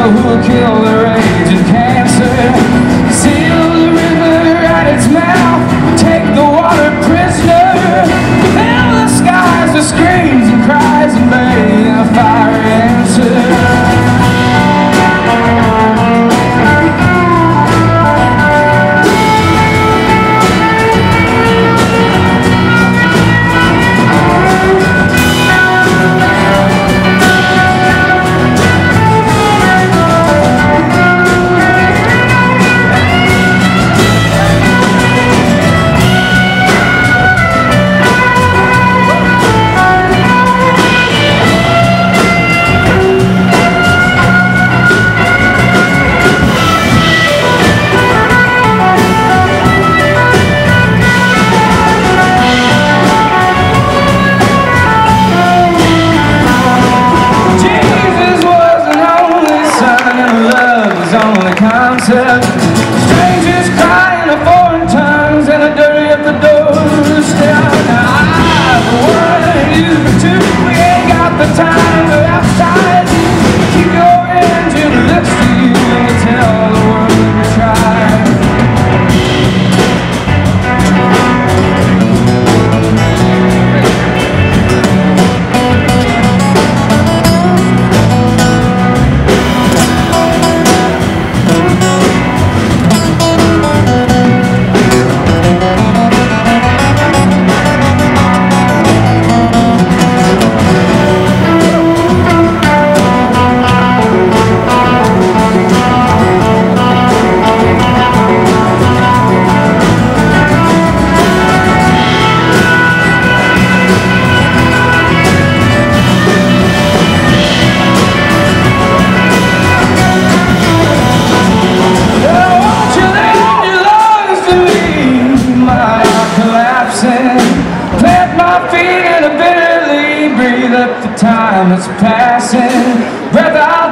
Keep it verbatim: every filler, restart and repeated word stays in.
who will kill the rage and cancer. Seal the river at its mouth, take the water prisoner. Fill the skies with screams and cries and beg a fiery answer. Only concept. Strangers crying in foreign tongues and the dirty at the doorstep. Now I've warned you too. We ain't got the time to outside you. Keep your engine next to you and tell the world you tried. Plant my feet in a bitterly breathe up the time that's passing. Breath out